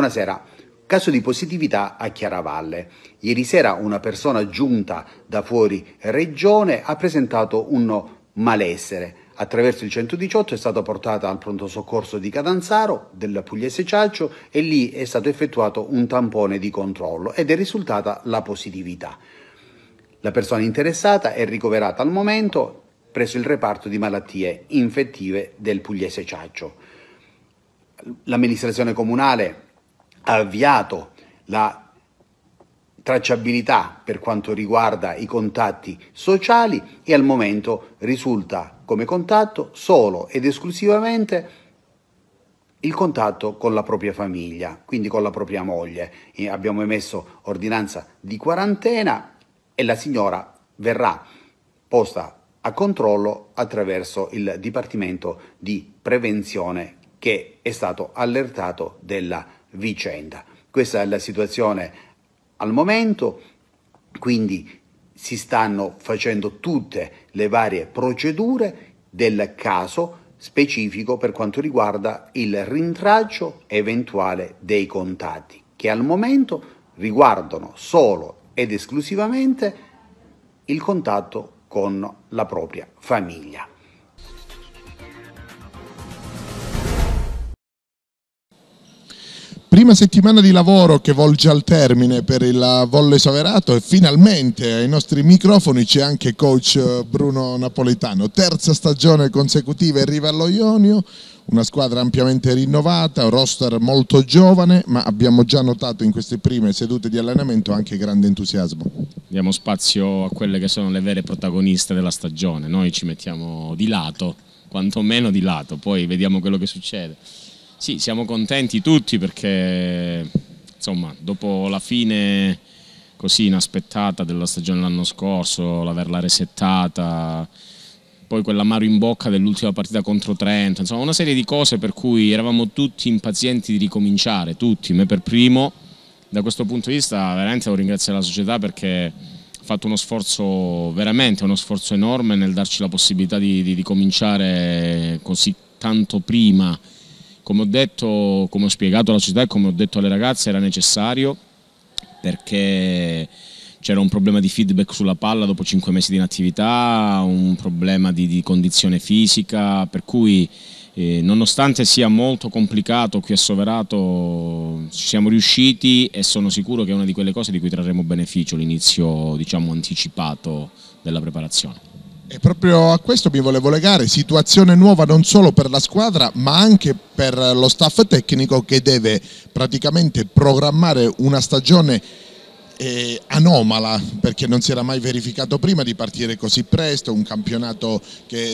Buonasera. Caso di positività a Chiaravalle. Ieri sera una persona giunta da fuori regione ha presentato un malessere. Attraverso il 118 è stata portata al pronto soccorso di Catanzaro del Pugliese Ciaccio e lì è stato effettuato un tampone di controllo ed è risultata la positività. La persona interessata è ricoverata al momento presso il reparto di malattie infettive del Pugliese Ciaccio. L'amministrazione comunale ha avviato la tracciabilità per quanto riguarda i contatti sociali e al momento risulta come contatto solo ed esclusivamente il contatto con la propria famiglia, quindi con la propria moglie. Abbiamo emesso ordinanza di quarantena e la signora verrà posta a controllo attraverso il Dipartimento di Prevenzione che è stato allertato della vicenda. Questa è la situazione al momento, quindi si stanno facendo tutte le varie procedure del caso specifico per quanto riguarda il rintraccio eventuale dei contatti, che al momento riguardano solo ed esclusivamente il contatto con la propria famiglia. Prima settimana di lavoro che volge al termine per il Volley Soverato e finalmente ai nostri microfoni c'è anche coach Bruno Napolitano. Terza stagione consecutiva arriva allo Ionio, una squadra ampiamente rinnovata, un roster molto giovane, ma abbiamo già notato in queste prime sedute di allenamento anche grande entusiasmo. Diamo spazio a quelle che sono le vere protagoniste della stagione, noi ci mettiamo di lato, quantomeno di lato, poi vediamo quello che succede. Sì, siamo contenti tutti perché insomma, dopo la fine così inaspettata della stagione l'anno scorso, l'averla resettata, poi quell'amaro in bocca dell'ultima partita contro Trento, insomma una serie di cose per cui eravamo tutti impazienti di ricominciare, tutti, me per primo. Da questo punto di vista veramente devo ringraziare la società perché ha fatto uno sforzo, veramente uno sforzo enorme nel darci la possibilità di cominciare così tanto prima. Come ho detto, come ho spiegato alla società e come ho detto alle ragazze, era necessario perché c'era un problema di feedback sulla palla dopo 5 mesi di inattività, un problema di condizione fisica, per cui nonostante sia molto complicato qui a Soverato ci siamo riusciti e sono sicuro che è una di quelle cose di cui trarremo beneficio, l'inizio diciamo anticipato della preparazione. E proprio a questo mi volevo legare, situazione nuova non solo per la squadra ma anche per lo staff tecnico che deve praticamente programmare una stagione anomala perché non si era mai verificato prima di partire così presto, un campionato che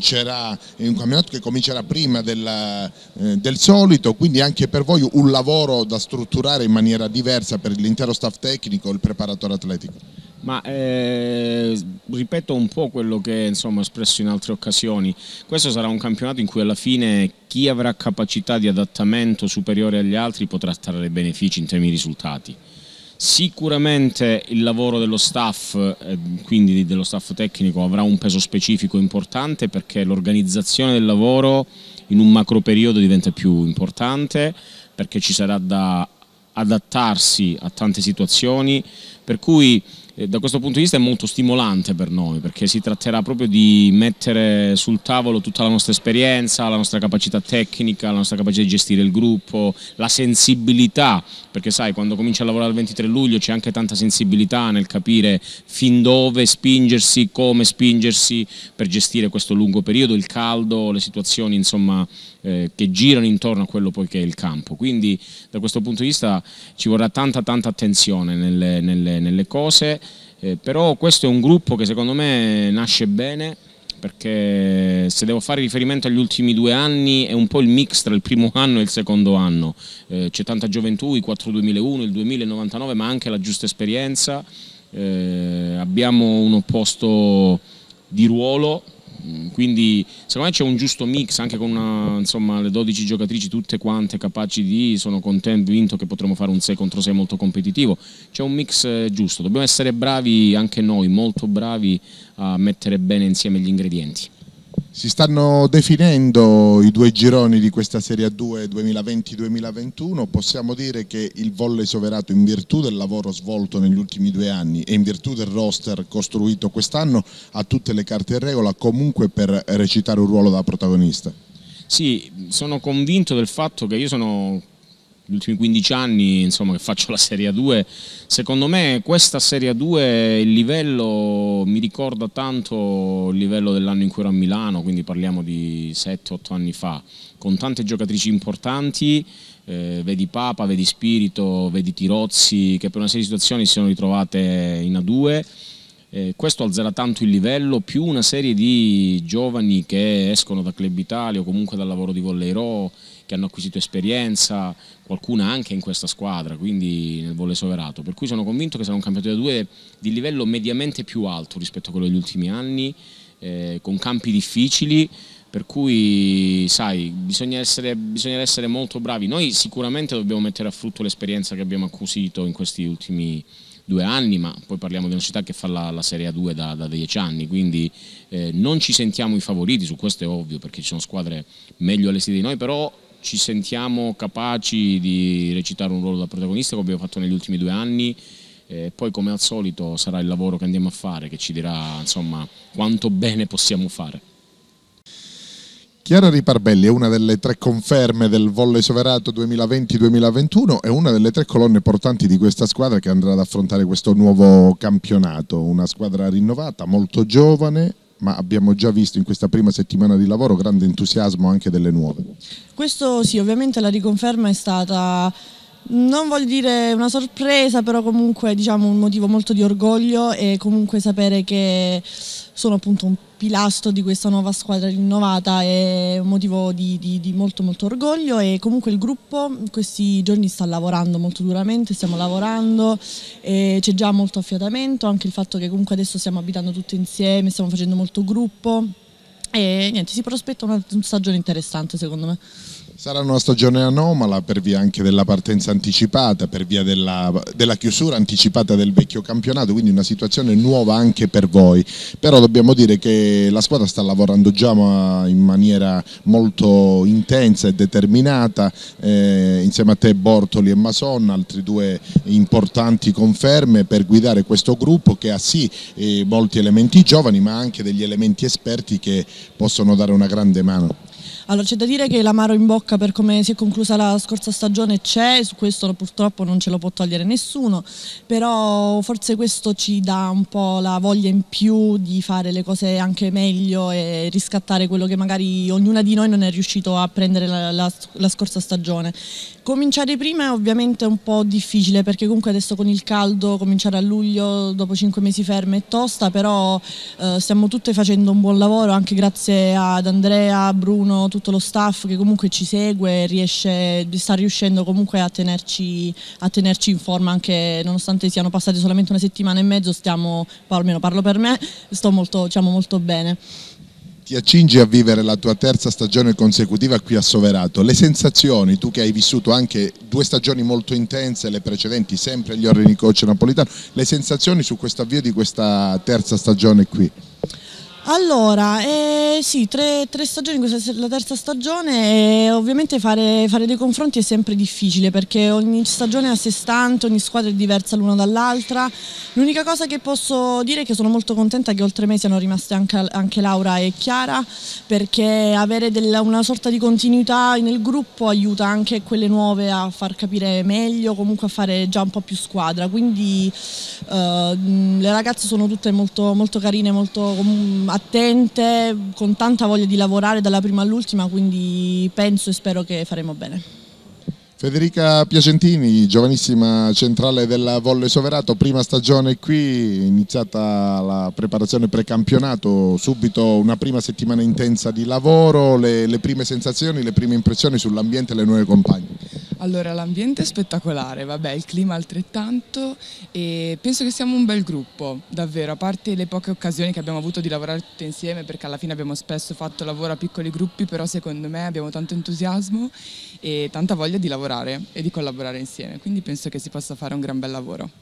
comincerà prima del solito, quindi anche per voi un lavoro da strutturare in maniera diversa per l'intero staff tecnico, il preparatore atletico. Ma ripeto un po' quello che insomma, ho espresso in altre occasioni, questo sarà un campionato in cui alla fine chi avrà capacità di adattamento superiore agli altri potrà trarre benefici in termini di risultati. Sicuramente il lavoro dello staff, quindi dello staff tecnico, avrà un peso specifico importante perché l'organizzazione del lavoro in un macro periodo diventa più importante, perché ci sarà da adattarsi a tante situazioni, per cui da questo punto di vista è molto stimolante per noi perché si tratterà proprio di mettere sul tavolo tutta la nostra esperienza, la nostra capacità tecnica, la nostra capacità di gestire il gruppo, la sensibilità, perché sai quando cominci a lavorare il 23 luglio c'è anche tanta sensibilità nel capire fin dove spingersi, come spingersi per gestire questo lungo periodo, il caldo, le situazioni insomma che girano intorno a quello poi che è il campo, quindi da questo punto di vista ci vorrà tanta attenzione nelle cose, però questo è un gruppo che secondo me nasce bene perché se devo fare riferimento agli ultimi 2 anni è un po' il mix tra il primo anno e il secondo anno, c'è tanta gioventù, i 4-2001, il 2099 ma anche la giusta esperienza, abbiamo un opposto di ruolo. Quindi secondo me c'è un giusto mix anche con insomma, le 12 giocatrici tutte quante capaci sono convinto che potremo fare un 6 contro 6 molto competitivo, c'è un mix giusto, dobbiamo essere bravi anche noi, molto bravi a mettere bene insieme gli ingredienti. Si stanno definendo i due gironi di questa Serie A2 2020-2021, possiamo dire che il Volley Soverato, in virtù del lavoro svolto negli ultimi 2 anni e in virtù del roster costruito quest'anno, ha tutte le carte in regola comunque per recitare un ruolo da protagonista. Sì, sono convinto del fatto che io sono gli ultimi 15 anni, insomma, che faccio la Serie A2. Secondo me questa Serie A2, il livello mi ricorda tanto il livello dell'anno in cui ero a Milano, quindi parliamo di 7-8 anni fa, con tante giocatrici importanti, vedi Papa, vedi Spirito, vedi Tirozzi, che per una serie di situazioni si sono ritrovate in A2. Questo alzerà tanto il livello, più una serie di giovani che escono da Club Italia o comunque dal lavoro di Volley Row, che hanno acquisito esperienza, qualcuna anche in questa squadra, quindi nel Volley Soverato, per cui sono convinto che sarà un campionato di A2 di livello mediamente più alto rispetto a quello degli ultimi anni, con campi difficili, per cui sai, bisogna essere molto bravi. Noi sicuramente dobbiamo mettere a frutto l'esperienza che abbiamo acquisito in questi ultimi 2 anni, ma poi parliamo di una città che fa la Serie A2 da 10 anni, quindi non ci sentiamo i favoriti, su questo è ovvio, perché ci sono squadre meglio allestite di noi, però ci sentiamo capaci di recitare un ruolo da protagonista come abbiamo fatto negli ultimi 2 anni. Poi come al solito sarà il lavoro che andiamo a fare che ci dirà, insomma, quanto bene possiamo fare. Chiara Riparbelli è una delle 3 conferme del Volley Soverato 2020-2021 e una delle 3 colonne portanti di questa squadra che andrà ad affrontare questo nuovo campionato. Una squadra rinnovata, molto giovane, ma abbiamo già visto in questa prima settimana di lavoro grande entusiasmo anche delle nuove. Questo sì, ovviamente la riconferma è stata, non voglio dire una sorpresa, però comunque diciamo un motivo molto di orgoglio, e comunque sapere che sono appunto un pilastro di questa nuova squadra rinnovata è un motivo di molto orgoglio. E comunque il gruppo in questi giorni sta lavorando molto duramente, stiamo lavorando e c'è già molto affiatamento, anche il fatto che comunque adesso stiamo abitando tutti insieme, stiamo facendo molto gruppo e niente, si prospetta una stagione interessante secondo me. Sarà una stagione anomala per via anche della partenza anticipata, per via della chiusura anticipata del vecchio campionato, quindi una situazione nuova anche per voi. Però dobbiamo dire che la squadra sta lavorando già in maniera molto intensa e determinata, insieme a te Bortoli e Mason, altri 2 importanti conferme per guidare questo gruppo che ha sì molti elementi giovani ma anche degli elementi esperti che possono dare una grande mano. Allora c'è da dire che l'amaro in bocca per come si è conclusa la scorsa stagione c'è, su questo purtroppo non ce lo può togliere nessuno, però forse questo ci dà un po' la voglia in più di fare le cose anche meglio e riscattare quello che magari ognuna di noi non è riuscito a prendere la scorsa stagione. Cominciare prima è ovviamente un po' difficile perché comunque adesso con il caldo cominciare a luglio dopo 5 mesi ferme è tosta, però stiamo tutte facendo un buon lavoro anche grazie ad Andrea, Bruno, tutto lo staff che comunque ci segue, sta riuscendo comunque a tenerci in forma anche nonostante siano passate solamente 1 settimana e mezzo, almeno parlo per me, sto molto bene. Ti accingi a vivere la tua 3ª stagione consecutiva qui a Soverato, le sensazioni, tu che hai vissuto anche 2 stagioni molto intense, le precedenti sempre agli ordini coach napolitano, le sensazioni su questo avvio di questa 3ª stagione qui? Allora, sì, 3 stagioni, questa è la 3ª stagione e ovviamente fare dei confronti è sempre difficile perché ogni stagione è a sé stante, ogni squadra è diversa l'una dall'altra. L'unica cosa che posso dire è che sono molto contenta che oltre me siano rimaste anche Laura e Chiara, perché avere una sorta di continuità nel gruppo aiuta anche quelle nuove a far capire meglio, comunque a fare già un po' più squadra, quindi le ragazze sono tutte molto carine, molto attente, con tanta voglia di lavorare dalla prima all'ultima, quindi penso e spero che faremo bene. Federica Piacentini, giovanissima centrale del Volley Soverato, prima stagione qui, iniziata la preparazione precampionato, subito una prima settimana intensa di lavoro, le prime sensazioni, le prime impressioni sull'ambiente e le nuove compagne. Allora, l'ambiente è spettacolare, vabbè, il clima altrettanto e penso che siamo un bel gruppo, davvero, a parte le poche occasioni che abbiamo avuto di lavorare tutte insieme, perché alla fine abbiamo spesso fatto lavoro a piccoli gruppi, però secondo me abbiamo tanto entusiasmo e tanta voglia di lavorare e di collaborare insieme, quindi penso che si possa fare un gran bel lavoro.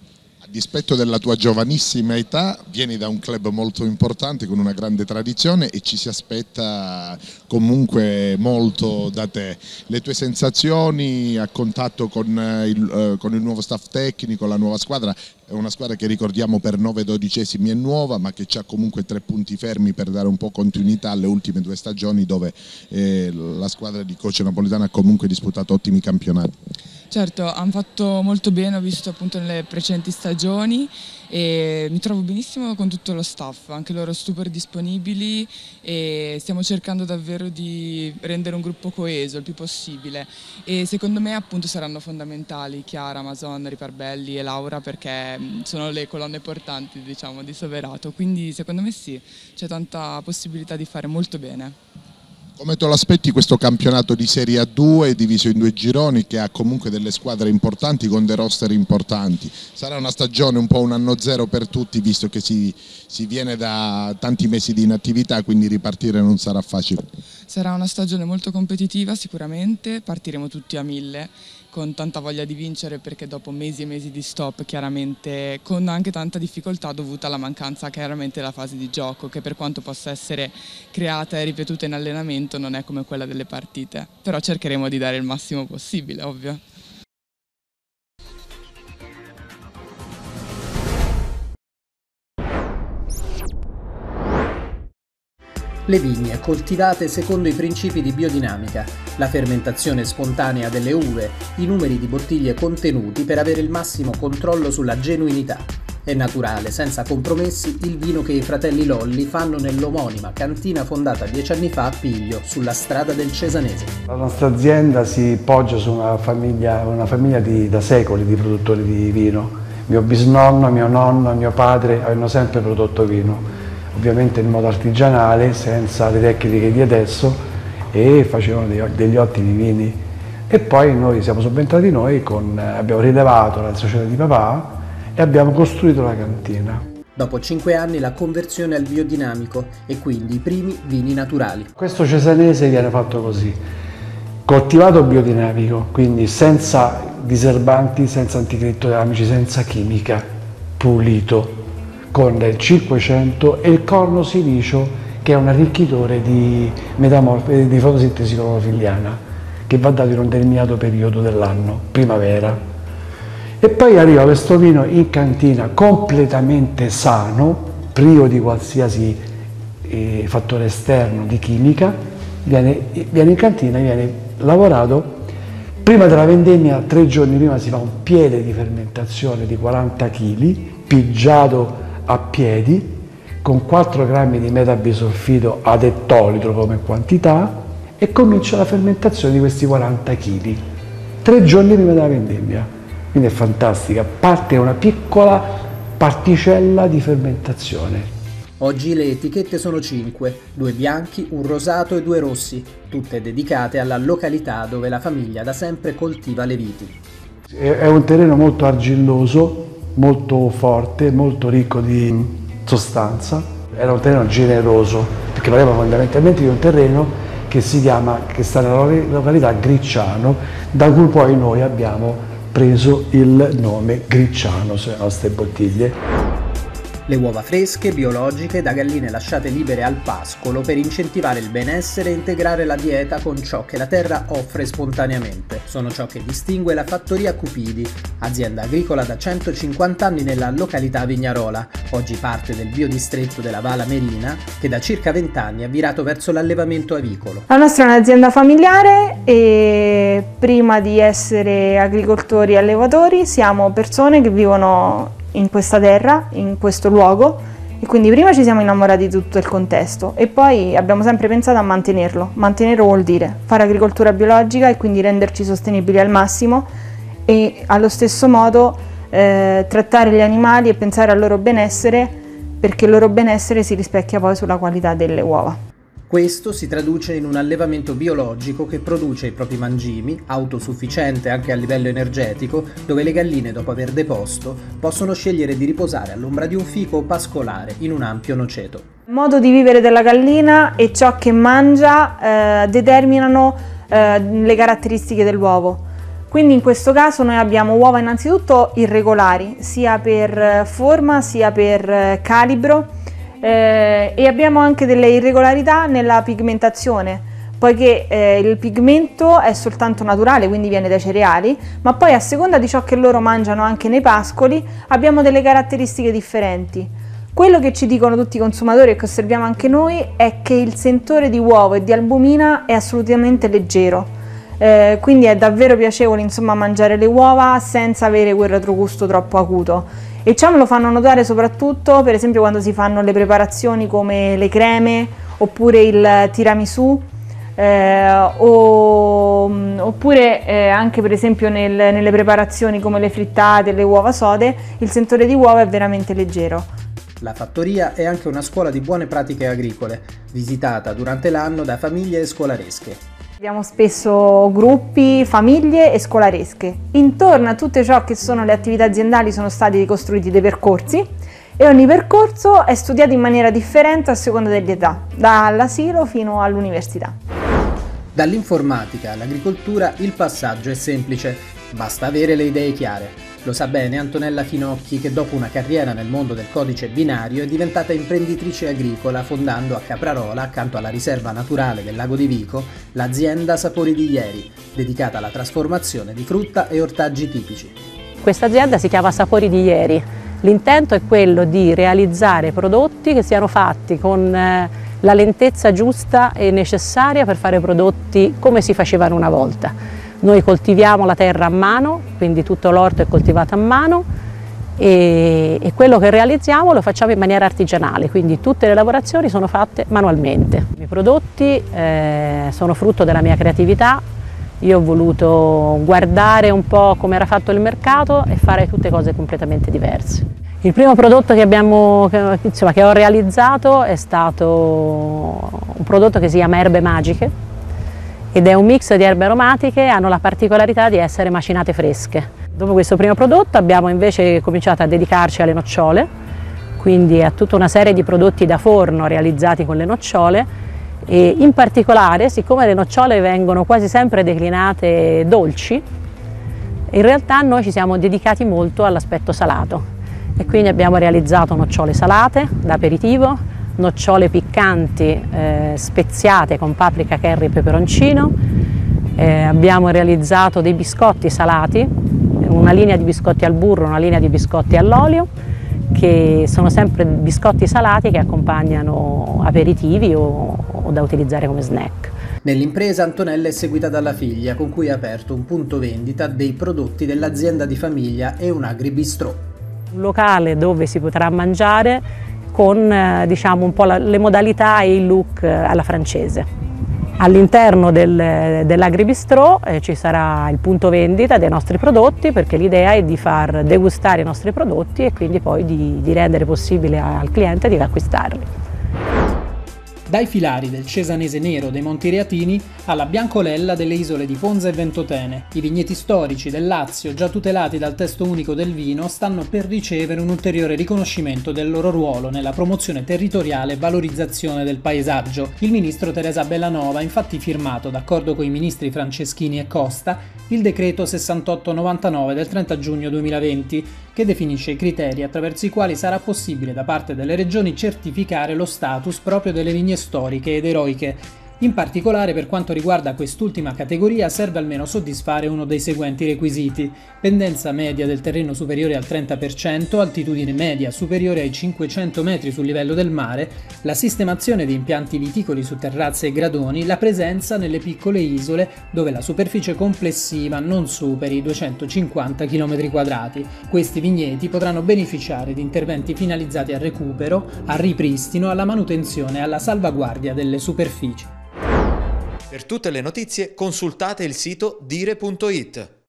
A dispetto della tua giovanissima età, vieni da un club molto importante con una grande tradizione e ci si aspetta comunque molto da te. Le tue sensazioni a contatto con il nuovo staff tecnico, la nuova squadra, è una squadra che ricordiamo per 9/12 è nuova, ma che ha comunque 3 punti fermi per dare un po' continuità alle ultime 2 stagioni dove la squadra di coach Napolitano ha comunque disputato ottimi campionati. Certo, hanno fatto molto bene, ho visto appunto nelle precedenti stagioni e mi trovo benissimo con tutto lo staff, anche loro super disponibili e stiamo cercando davvero di rendere un gruppo coeso il più possibile e secondo me appunto saranno fondamentali Chiara, Mason, Riparbelli e Laura perché sono le colonne portanti, diciamo, di Soverato, quindi secondo me sì, c'è tanta possibilità di fare molto bene. Come te lo aspetti questo campionato di Serie A2 diviso in 2 gironi che ha comunque delle squadre importanti con dei roster importanti? Sarà una stagione un po' un anno zero per tutti visto che si viene da tanti mesi di inattività, quindi ripartire non sarà facile. Sarà una stagione molto competitiva sicuramente, partiremo tutti a 1000 con tanta voglia di vincere perché dopo mesi e mesi di stop chiaramente con anche tanta difficoltà dovuta alla mancanza chiaramente della fase di gioco che per quanto possa essere creata e ripetuta in allenamento non è come quella delle partite, però cercheremo di dare il massimo possibile, ovvio. Le vigne coltivate secondo i principi di biodinamica, la fermentazione spontanea delle uve, i numeri di bottiglie contenuti per avere il massimo controllo sulla genuinità. È naturale, senza compromessi, il vino che i fratelli Lolli fanno nell'omonima cantina fondata 10 anni fa a Piglio, sulla strada del Cesanese. La nostra azienda si poggia su una famiglia da secoli di produttori di vino. Mio bisnonno, mio nonno, mio padre hanno sempre prodotto vino. Ovviamente in modo artigianale, senza le tecniche di adesso e facevano degli ottimi vini. E poi noi siamo subentrati abbiamo rilevato la società di papà e abbiamo costruito la cantina. Dopo 5 anni la conversione al biodinamico e quindi i primi vini naturali. Questo cesanese viene fatto così, coltivato biodinamico, quindi senza diserbanti, senza anticrittonici, senza chimica, pulito, con il 500 e il corno silicio che è un arricchitore di fotosintesi clorofilliana che va dato in un determinato periodo dell'anno, primavera. E poi arriva questo vino in cantina completamente sano, privo di qualsiasi fattore esterno di chimica, viene in cantina e viene lavorato. Prima della vendemmia, 3 giorni prima, si fa un piede di fermentazione di 40 kg, pigiato a piedi, con 4 grammi di metabisolfito ad ettolitro come quantità e comincia la fermentazione di questi 40 kg, 3 giorni prima della vendemmia. Quindi è fantastica, parte una piccola particella di fermentazione. Oggi le etichette sono 5, 2 bianchi, un rosato e 2 rossi, tutte dedicate alla località dove la famiglia da sempre coltiva le viti. È un terreno molto argilloso, molto forte, molto ricco di sostanza. Era un terreno generoso, perché parliamo fondamentalmente di un terreno che sta nella località Gricciano, da cui poi noi abbiamo preso il nome Gricciano sulle nostre bottiglie. Le uova fresche, biologiche, da galline lasciate libere al pascolo per incentivare il benessere e integrare la dieta con ciò che la terra offre spontaneamente. Sono ciò che distingue la Fattoria Cupidi, azienda agricola da 150 anni nella località vignarola, oggi parte del biodistretto della Vala Merina, che da circa 20 anni ha virato verso l'allevamento avicolo. La nostra è un'azienda familiare e prima di essere agricoltori e allevatori siamo persone che vivono in questa terra, in questo luogo, e quindi prima ci siamo innamorati di tutto il contesto e poi abbiamo sempre pensato a mantenerlo. Mantenerlo vuol dire fare agricoltura biologica e quindi renderci sostenibili al massimo e allo stesso modo trattare gli animali e pensare al loro benessere, perché il loro benessere si rispecchia poi sulla qualità delle uova. Questo si traduce in un allevamento biologico che produce i propri mangimi, autosufficiente anche a livello energetico, dove le galline, dopo aver deposto, possono scegliere di riposare all'ombra di un fico o pascolare in un ampio noceto. Il modo di vivere della gallina e ciò che mangia determinano le caratteristiche dell'uovo. Quindi in questo caso noi abbiamo uova innanzitutto irregolari, sia per forma sia per calibro, e abbiamo anche delle irregolarità nella pigmentazione, poiché il pigmento è soltanto naturale, quindi viene dai cereali, ma poi a seconda di ciò che loro mangiano anche nei pascoli abbiamo delle caratteristiche differenti. Quello che ci dicono tutti i consumatori e che osserviamo anche noi è che il sentore di uovo e di albumina è assolutamente leggero, quindi è davvero piacevole, insomma, mangiare le uova senza avere quel retrogusto troppo acuto. E ciò me lo fanno notare soprattutto per esempio quando si fanno le preparazioni come le creme oppure il tiramisù, oppure anche per esempio nelle preparazioni come le frittate, le uova sode, il sentore di uova è veramente leggero. La fattoria è anche una scuola di buone pratiche agricole, visitata durante l'anno da famiglie e scolaresche. Abbiamo spesso gruppi, famiglie e scolaresche. Intorno a tutto ciò che sono le attività aziendali sono stati costruiti dei percorsi e ogni percorso è studiato in maniera differente a seconda dell'età, dall'asilo fino all'università. Dall'informatica all'agricoltura il passaggio è semplice, basta avere le idee chiare. Lo sa bene Antonella Finocchi, che dopo una carriera nel mondo del codice binario è diventata imprenditrice agricola, fondando a Caprarola, accanto alla riserva naturale del lago di Vico, l'azienda Sapori di Ieri, dedicata alla trasformazione di frutta e ortaggi tipici. Questa azienda si chiama Sapori di Ieri. L'intento è quello di realizzare prodotti che siano fatti con la lentezza giusta e necessaria per fare prodotti come si facevano una volta. Noi coltiviamo la terra a mano, quindi tutto l'orto è coltivato a mano e quello che realizziamo lo facciamo in maniera artigianale, quindi tutte le lavorazioni sono fatte manualmente. I prodotti sono frutto della mia creatività, io ho voluto guardare un po' come era fatto il mercato e fare tutte cose completamente diverse. Il primo prodotto che ho realizzato è stato un prodotto che si chiama Erbe Magiche, ed è un mix di erbe aromatiche, hanno la particolarità di essere macinate fresche. Dopo questo primo prodotto abbiamo invece cominciato a dedicarci alle nocciole, quindi a tutta una serie di prodotti da forno realizzati con le nocciole e in particolare, siccome le nocciole vengono quasi sempre declinate dolci, in realtà noi ci siamo dedicati molto all'aspetto salato e quindi abbiamo realizzato nocciole salate da aperitivo, nocciole piccanti speziate con paprika, curry e peperoncino, abbiamo realizzato dei biscotti salati, una linea di biscotti al burro, una linea di biscotti all'olio, che sono sempre biscotti salati che accompagnano aperitivi o da utilizzare come snack. Nell'impresa Antonella è seguita dalla figlia, con cui ha aperto un punto vendita dei prodotti dell'azienda di famiglia e un agribistro. Un locale dove si potrà mangiare con diciamo un po' le modalità e il look alla francese. All'interno dell'agribistro ci sarà il punto vendita dei nostri prodotti, perché l'idea è di far degustare i nostri prodotti e quindi poi di rendere possibile al cliente di acquistarli. Dai filari del cesanese nero dei Monti Reatini alla biancolella delle isole di Ponza e Ventotene, i vigneti storici del Lazio, già tutelati dal testo unico del vino, stanno per ricevere un ulteriore riconoscimento del loro ruolo nella promozione territoriale e valorizzazione del paesaggio. Il ministro Teresa Bellanova ha infatti firmato, d'accordo con i ministri Franceschini e Costa, il decreto 6899 del 30 giugno 2020, che definisce i criteri attraverso i quali sarà possibile da parte delle regioni certificare lo status proprio delle vigne storiche ed eroiche. In particolare, per quanto riguarda quest'ultima categoria, serve almeno soddisfare uno dei seguenti requisiti: pendenza media del terreno superiore al 30%, altitudine media superiore ai 500 metri sul livello del mare, la sistemazione di impianti viticoli su terrazze e gradoni, la presenza nelle piccole isole dove la superficie complessiva non superi i 250 km². Questi vigneti potranno beneficiare di interventi finalizzati al recupero, al ripristino, alla manutenzione e alla salvaguardia delle superfici. Per tutte le notizie consultate il sito dire.it.